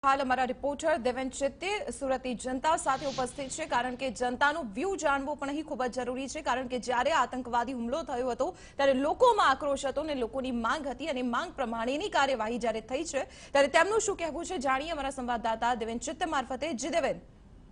हाल अमरा reporter Deven चित्ते सूरती जनता साथे उपस्थित है, कारण के जनतानो व्यू जानवो पण અહીં ખૂબ જ જરૂરી છે, કારણ કે જ્યારે આતંકવાદી હુમલો થયો હતો ત્યારે લોકોમાં આક્રોશ હતો ને લોકોની માંગ હતી અને માંગ પ્રમાણેની કાર્યવાહી જ્યારે થઈ છે ત્યારે તેમનું શું કહેવું છે જાણીએ અમારા સંવાદદાતા દેવેન ચિત્તે મારફતે। જી દેવેન।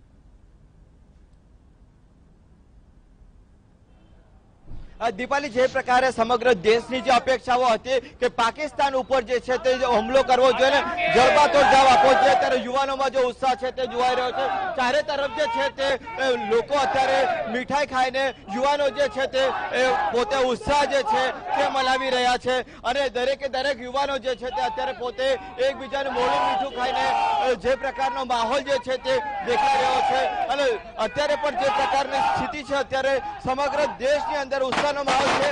दीपाली जे प्रकारे समग्र देशनी जे अपेक्षाओ हती के पाकिस्तान उपर जे छे ते हमलो करवो जोईए ने जड़बातोड़ जवाब आपवो जोईए, त्यारे युवानोमां जो उत्साह छे ते जोवाई रह्यो छे। चारे तरफ जे छे ते लोको अत्यारे मीठाई खाईने युवानो जे छे ते पोते उत्साह जे छे ते मनावी रह्या छे अने दरेके दरेक युवानो जे छे ते अत्यारे पोते एकबीजाने मोढुं मीठुं खाईने जे प्रकारनो माहोल जे छे ते देखाई रह्यो छे अने अत्यारे पण जे प्रकारनी स्थिति छे अत्यारे समग्र देशनी अंदर उत्साह माहौल है।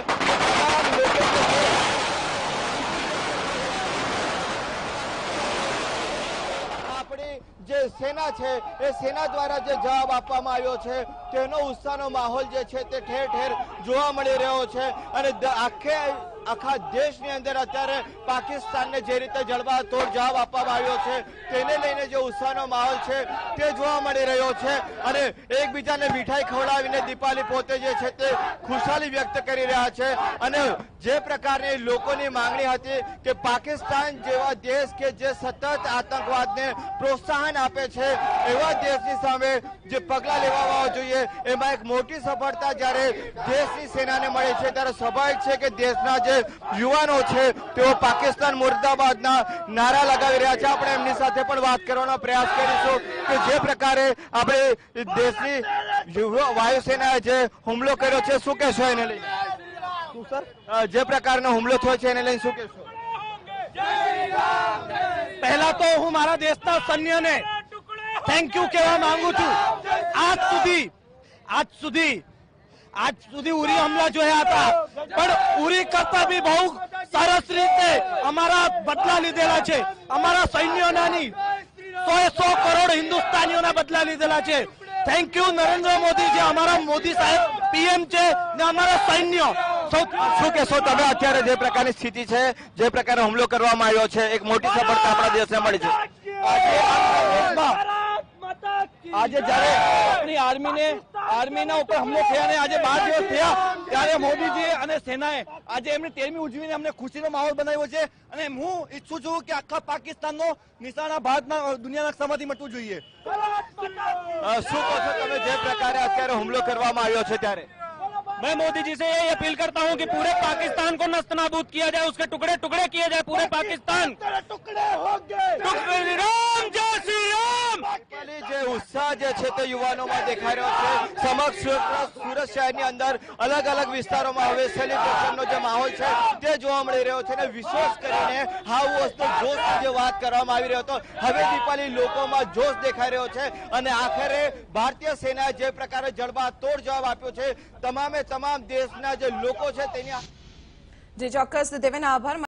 जे सेना है ए सेना द्वारा जे जवाब आपवामां आव्यो छे तेनो उत्साहनो माहौल जे छे ते ठेर ठेर जोवा मळी रह्यो छे अने आखा देशनी अंदर अत्यारे पाकिस्तानने जे रीते जड़बातोड़ जवाब आपवामां आव्यो छे तेने लईने जे उत्साहनो माहौल छे ते जोवा मळी रह्यो छे अने एकबीजाने मीठाई खवडावीने दीपाली पोते जे छे ते खुशाली व्यक्त करी रह्या छे अने जे प्रकारनी लोकोनी मांगणी हती के पाकिस्तान जेवा देश के जे सतत आतंकवादने प्रोत्साहन आपे छे एवा देशनी सामे जे पगला लेवामां जोईए एमां एक मोटी सफलता ज्यारे देशनी सेनाने मळी छे त्यारे स्वाभाविक छे के देशना जे युवानो छे तेओ पाकिस्तान मुर्दाबादना नारा लगावी रह्या छे। आपणे एमनी साथे पण वात करवानो प्रयास करीशुं के जे प्रकारे आपणे देशनी वायुसेनाए जे हुमलो कर्यो छे शुं कहेशो एने लईने? सर जे प्रकारनो हुमलो थयो छे एने लईने शुं कहेशो? पहला तो हूँ मारा देशना सैन्य ने थैंक यू कहवा मांगू छू। आज सुधी उरी हमला जो है आता पण उरी करता भी बहु सरस रीते अमारा बदला लीधेला छे। अमारा सैन्योना नी 100 करोड़ हिंदुस्तानीओना बदला लीधेला छे। थैंक यू नरेंद्र मोदी जे अमारा मोदी साहेब पीएम छे ने अमारा सैन्य। શું કહેશો તમે અત્યારે જે પ્રકારની સ્થિતિ છે જે પ્રકારે હુમલો કરવામાં આવ્યો છે એક મોટી સફળતા આપણા દેશને મળી છે? આજે જ્યારે આપણી આર્મીના ઉપર હુમલો થયા ને આજે 12 દિવસ થયા ત્યારે મોદીજી અને સેનાએ આજે એમની 13મી ઉજવીને અમને ખુશીનો માહોલ બનાવ્યો છે અને હું ઈચ્છું છું કે આખા પાકિસ્તાનનો નિશાના ભારતના દુનિયાના નકશામાંથી મટવું જોઈએ। શું કહો છો તમે જે પ્રકારે અત્યારે હુમલો કરવામાં આવ્યો છે ત્યારે? मैं मोदी जी से यही अपील करता हूं कि पूरे पाकिस्तान को नस्तनाबूद किया जाए, उसके टुकड़े टुकड़े किए जाए पूरे पाकिस्तान। टुकड़े होंगे राम जय श्री राम। जे उत्साह जे छे ते युवानोमां देखाई रह्यो छे। समग्र सूरत शहेरनी अंदर अलग अलग विस्तारोमां हवे सेलिब्रेशननो जे माहोल छे ते जोवा मळी रह्यो छे ने विशेष करीने हाउसनो जोशनी जे वात करवामां आवी रह्यो तो हवे दीपाली लोकोमां जोश देखाई रह्यो छे अने आखरे भारतीय सेनाए जे प्रकारे जड़बातोड़ जवाब आप्यो छे तमामे તમામ દેશના જે લોકો છે તેની જે ચોક્કસ દેવેના આભાર।